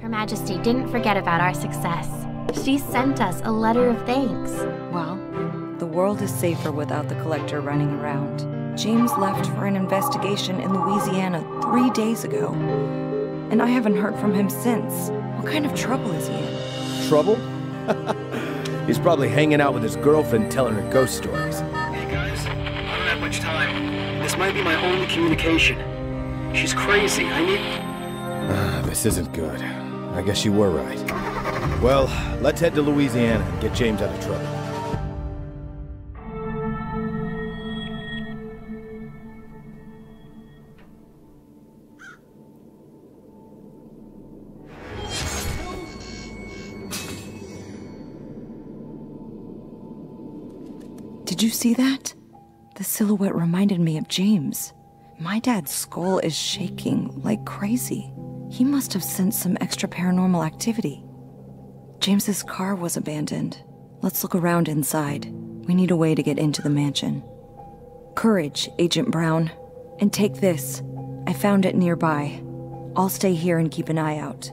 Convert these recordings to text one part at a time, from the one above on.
Her Majesty didn't forget about our success. She sent us a letter of thanks. Well, the world is safer without the Collector running around. James left for an investigation in Louisiana 3 days ago, and I haven't heard from him since. What kind of trouble is he in? Trouble? He's probably hanging out with his girlfriend telling her ghost stories. Hey guys, I don't have much time. This might be my only communication. She's crazy. I need... This isn't good. I guess you were right. Well, let's head to Louisiana and get James out of trouble. Did you see that? The silhouette reminded me of James. My dad's skull is shaking like crazy. He must have sensed some extra paranormal activity. James's car was abandoned. Let's look around inside. We need a way to get into the mansion. Courage, Agent Brown. And take this. I found it nearby. I'll stay here and keep an eye out.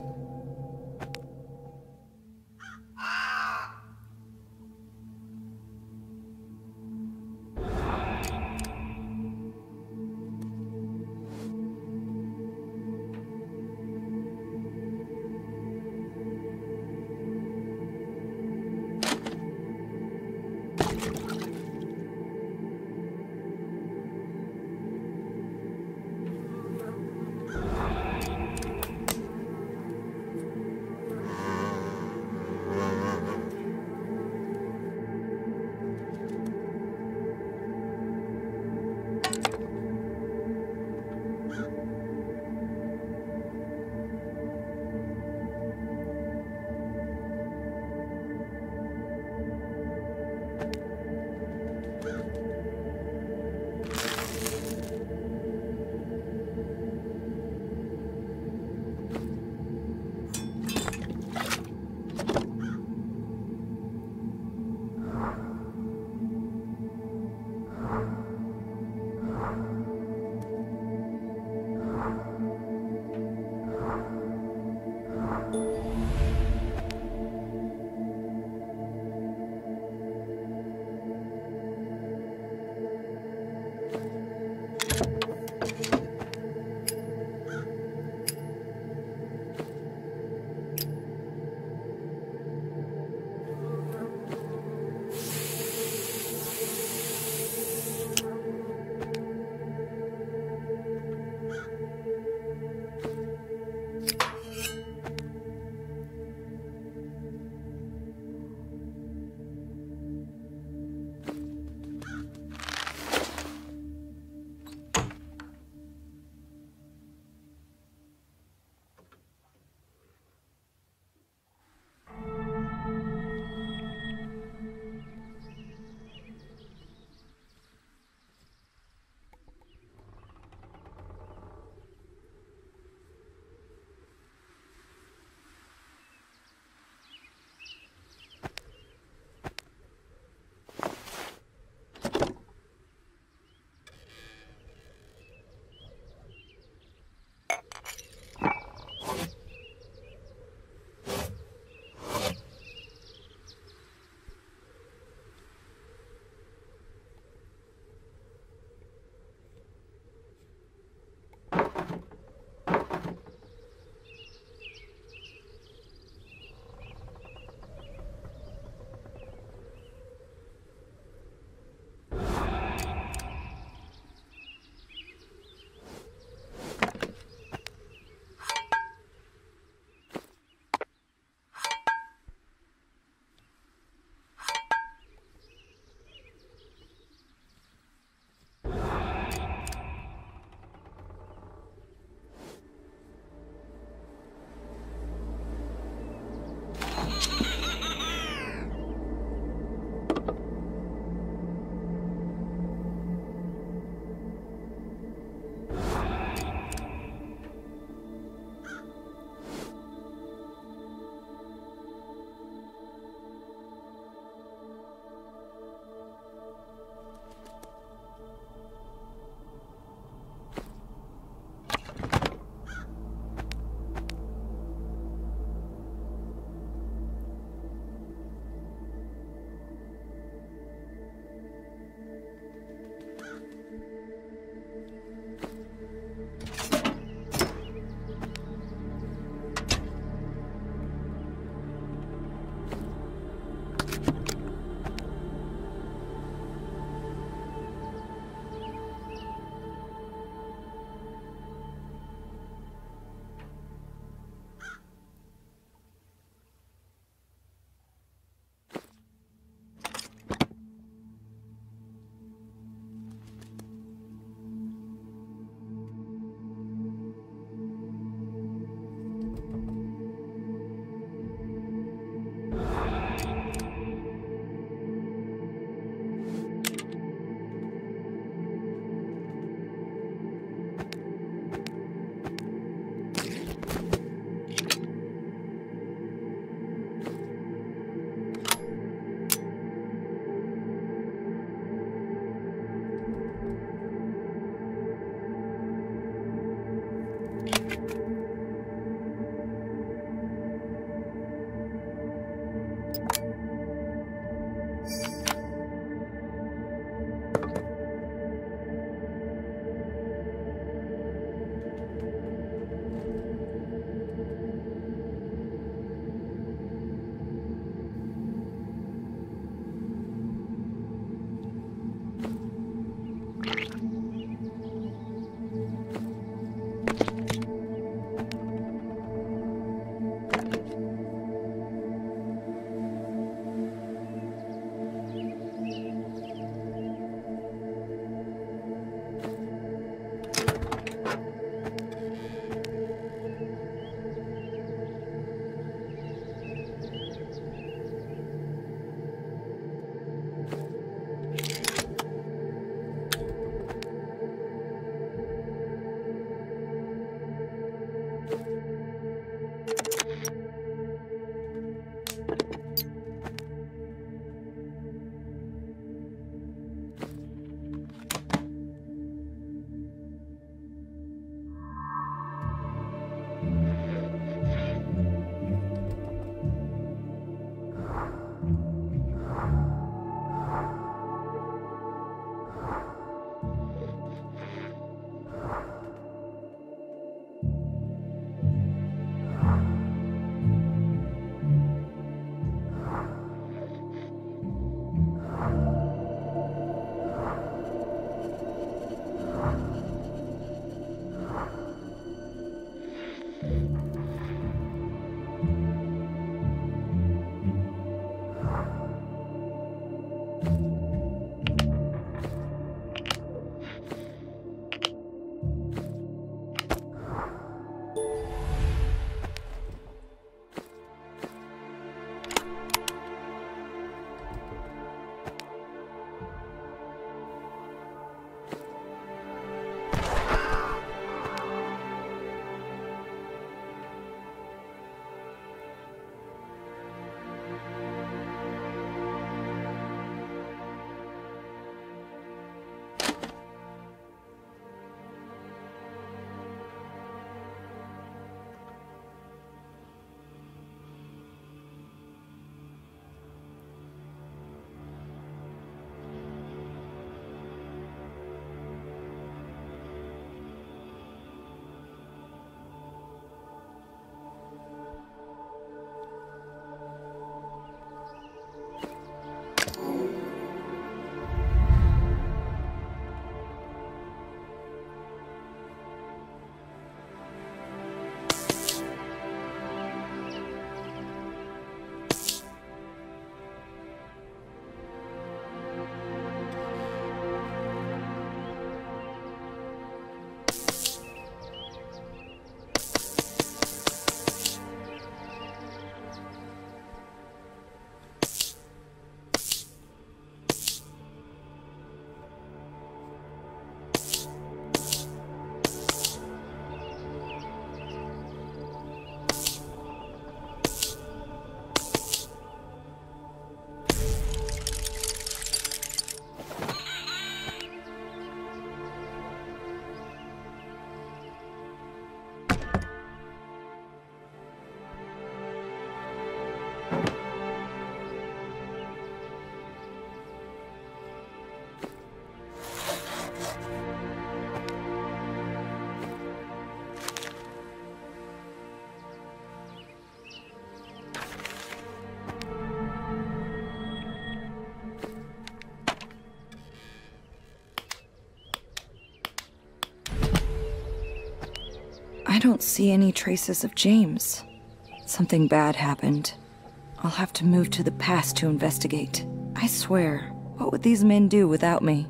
I don't see any traces of James. Something bad happened. I'll have to move to the past to investigate. I swear, what would these men do without me?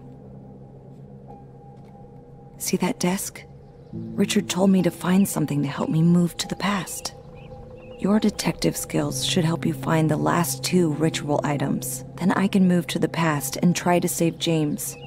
See that desk? Richard told me to find something to help me move to the past. Your detective skills should help you find the last 2 ritual items. Then I can move to the past and try to save James.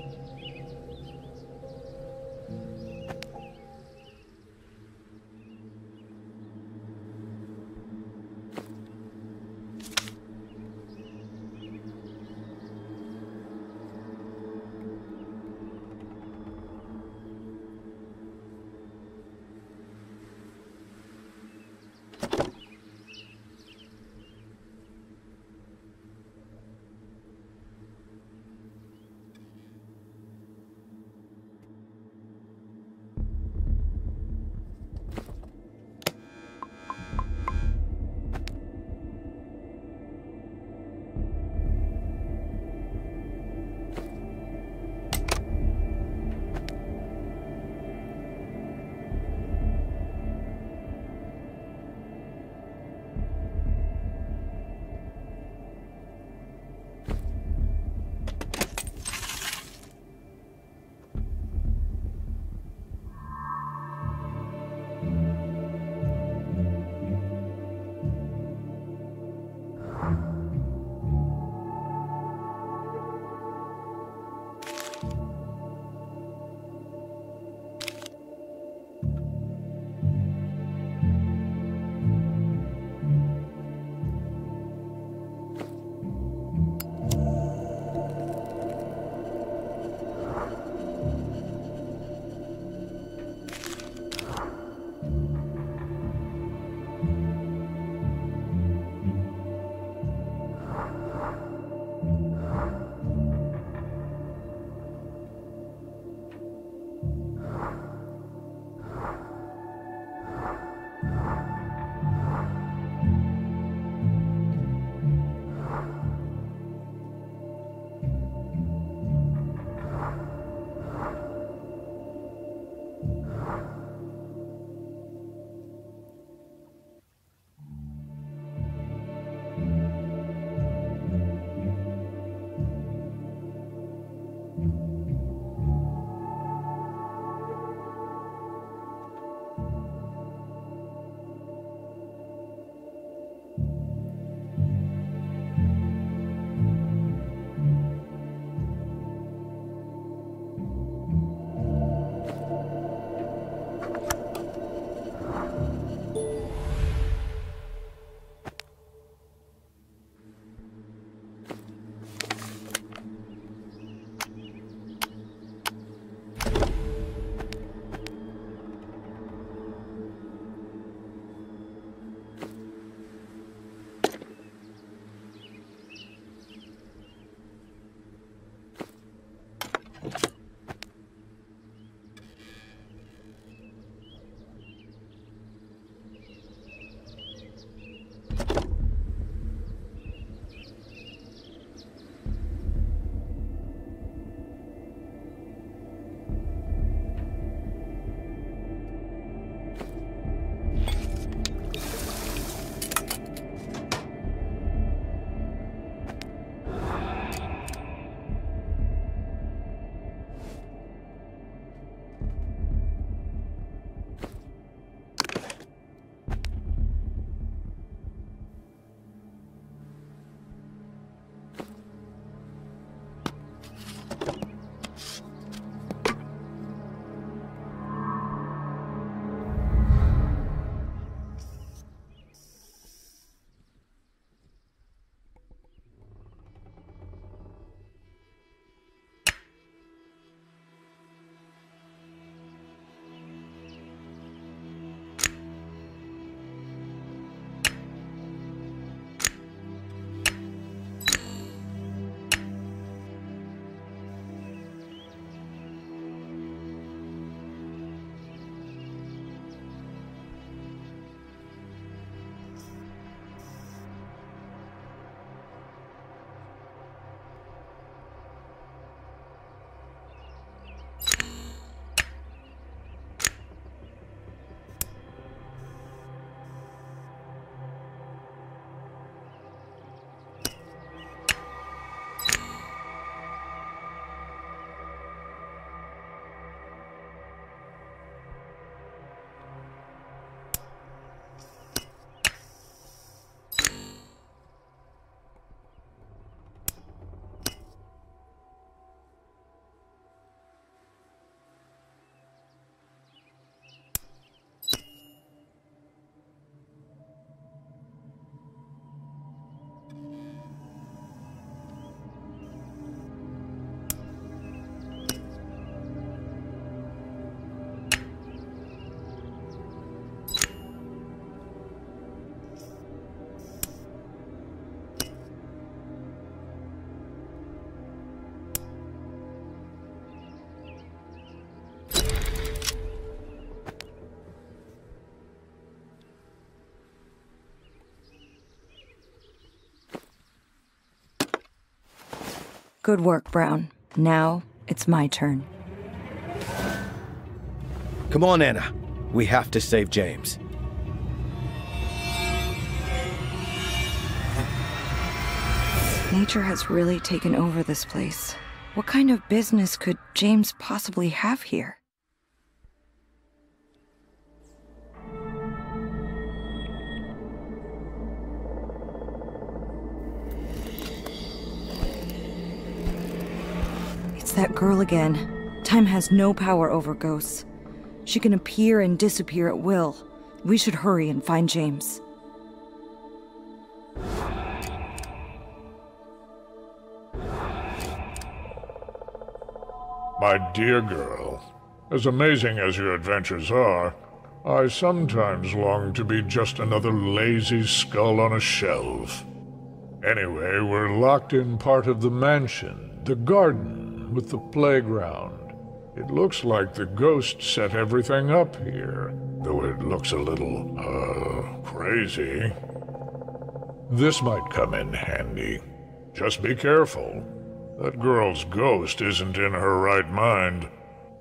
Good work, Brown. Now, it's my turn. Come on, Anna. We have to save James. Nature has really taken over this place. What kind of business could James possibly have here? It's that girl again. Time has no power over ghosts. She can appear and disappear at will. We should hurry and find James. My dear girl, as amazing as your adventures are, I sometimes long to be just another lazy skull on a shelf. Anyway, we're locked in part of the mansion, the garden with the playground. It looks like the ghost set everything up here, though it looks a little, crazy. This might come in handy. Just be careful. That girl's ghost isn't in her right mind.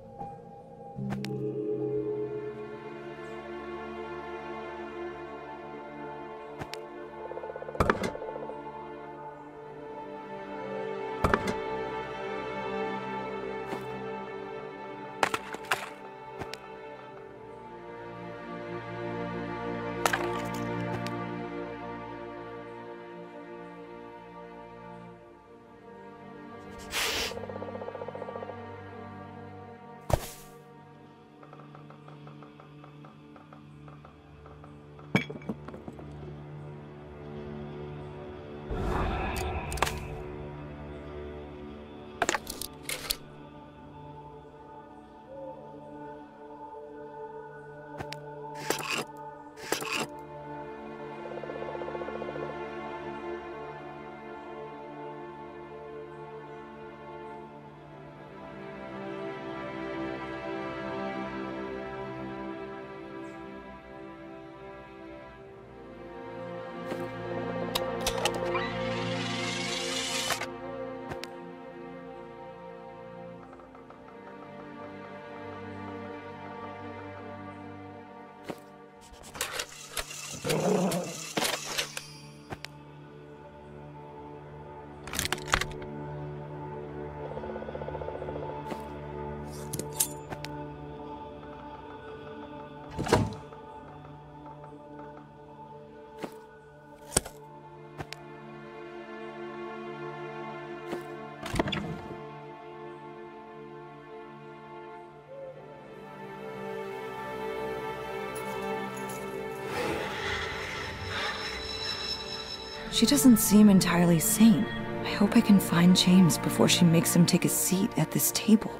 She doesn't seem entirely sane. I hope I can find James before she makes him take a seat at this table.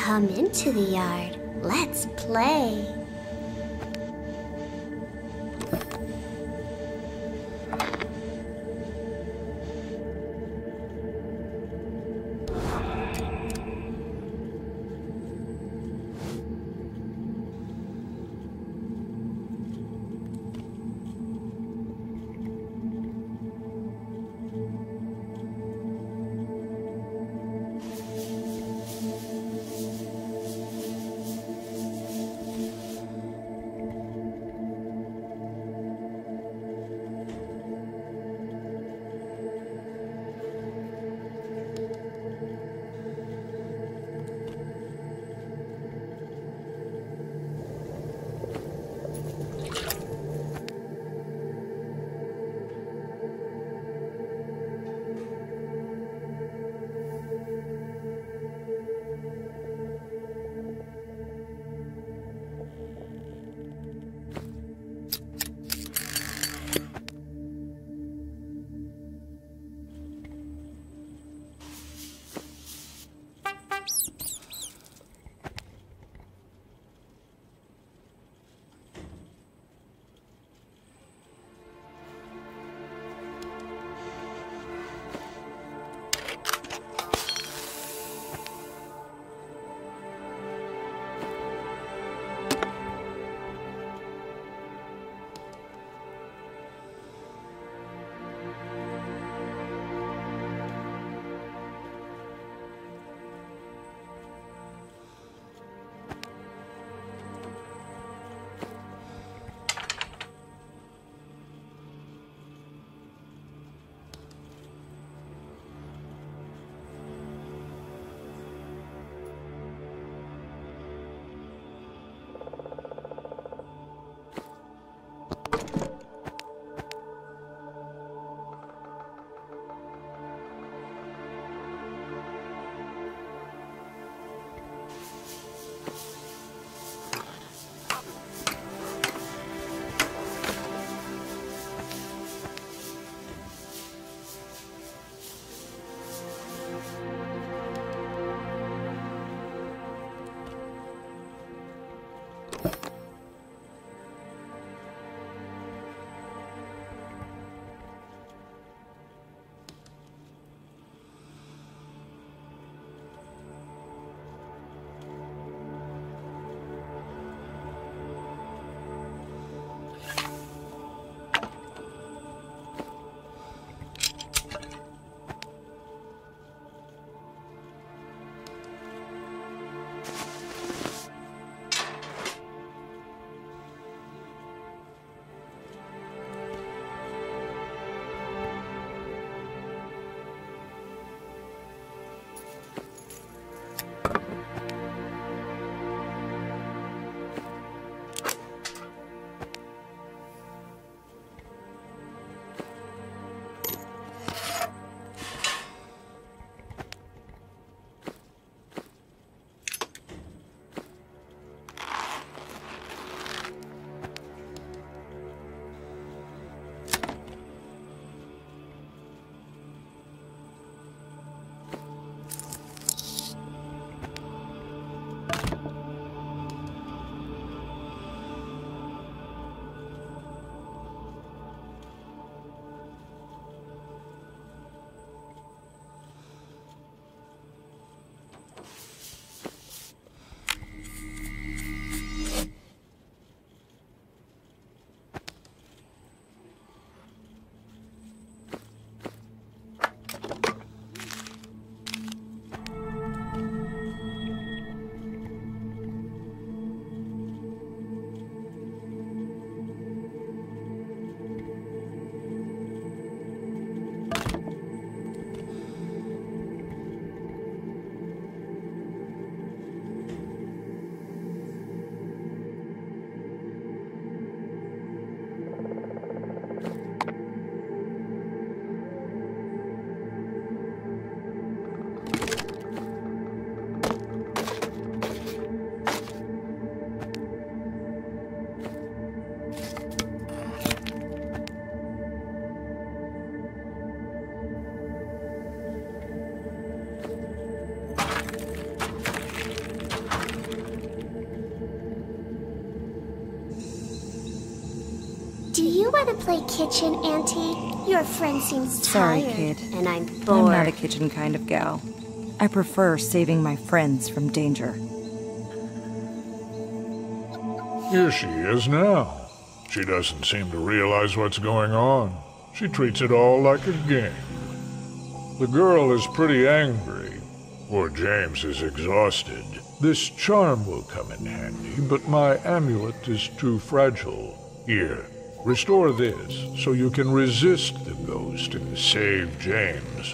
Come into the yard. Let's play. wanna play kitchen, Auntie? Your friend seems Sorry, tired, kid. and I'm I'm bored. not a kitchen kind of gal. I prefer saving my friends from danger. Here she is now. She doesn't seem to realize what's going on. She treats it all like a game. The girl is pretty angry. Poor James is exhausted. This charm will come in handy, but my amulet is too fragile. Here, restore this so you can resist the ghost and save James.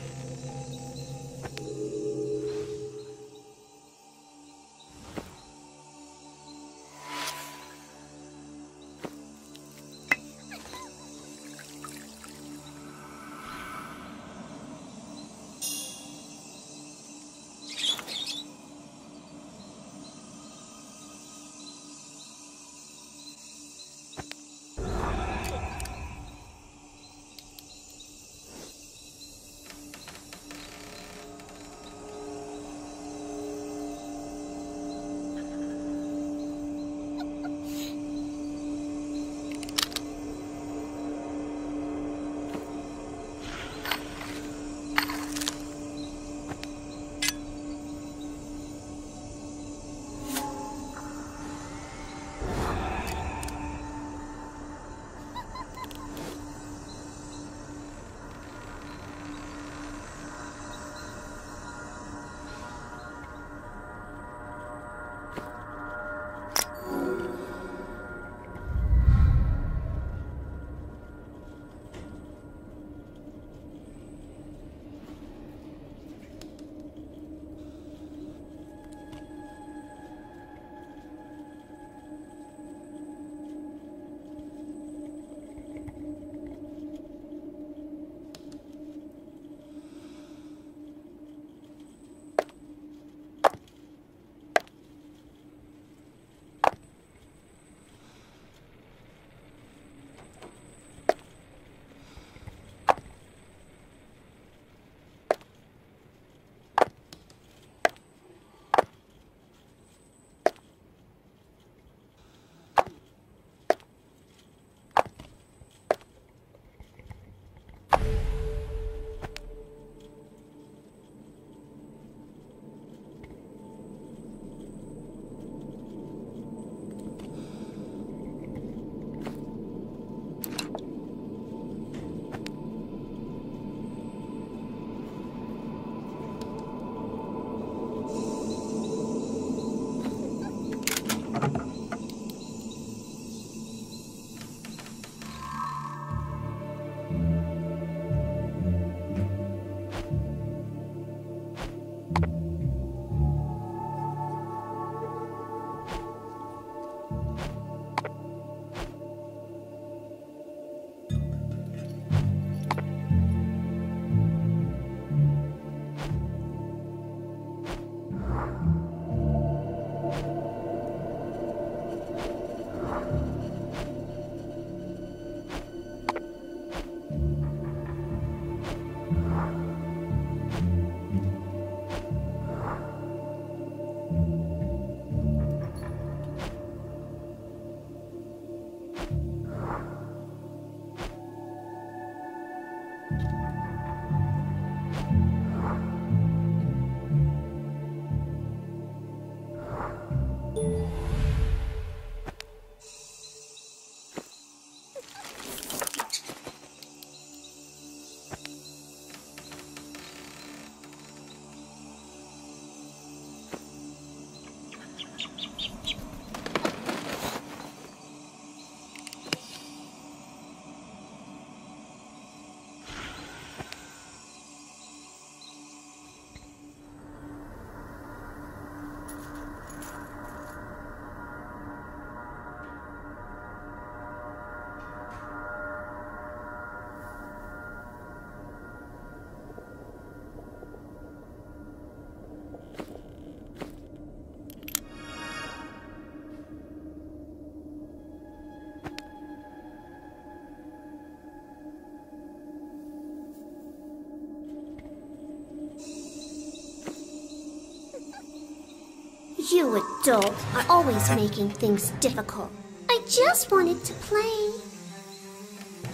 You adult are always making things difficult. I just wanted to play.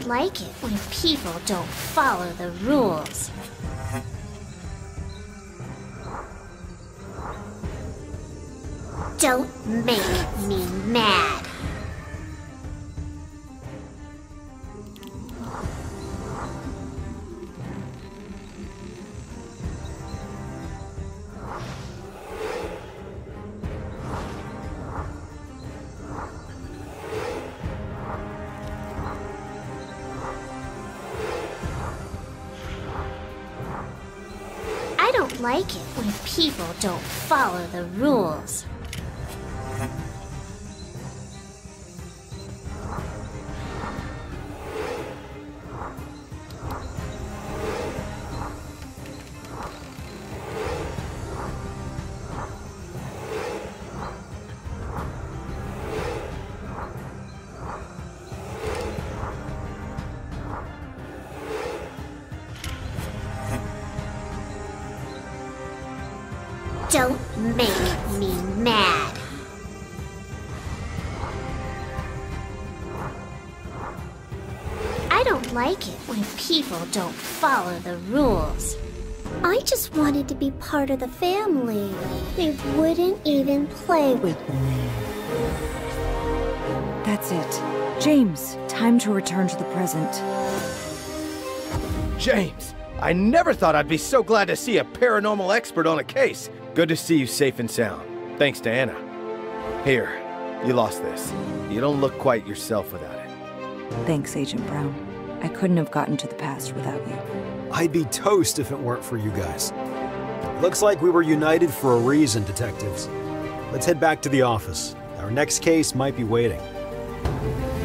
like it when people don't follow the rules. Don't make me mad. I don't like it when people don't follow the rules. Don't make me mad. I don't like it when people don't follow the rules. I just wanted to be part of the family. They wouldn't even play with me. That's it. James, time to return to the present. James, I never thought I'd be so glad to see a paranormal expert on a case. Good to see you safe and sound. Thanks to Anna. Here, you lost this. You don't look quite yourself without it. Thanks, Agent Brown. I couldn't have gotten to the past without you. I'd be toast if it weren't for you guys. Looks like we were united for a reason, detectives. Let's head back to the office. Our next case might be waiting.